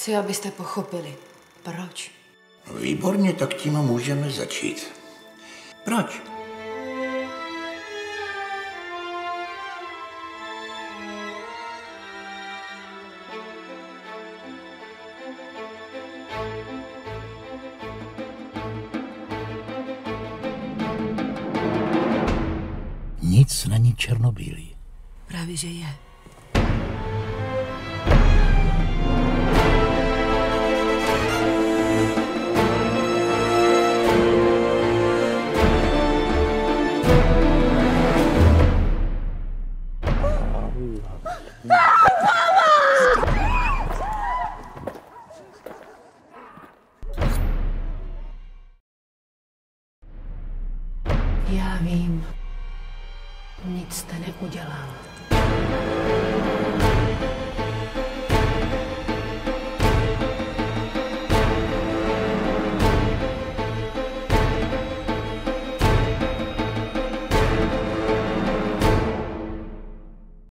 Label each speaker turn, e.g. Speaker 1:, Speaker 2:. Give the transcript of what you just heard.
Speaker 1: Chci, abyste pochopili. Proč?
Speaker 2: Výborně, tak tím můžeme začít. Proč? Nic není černobílý.
Speaker 1: Právě, že je. Já vím, nic jste neudělal.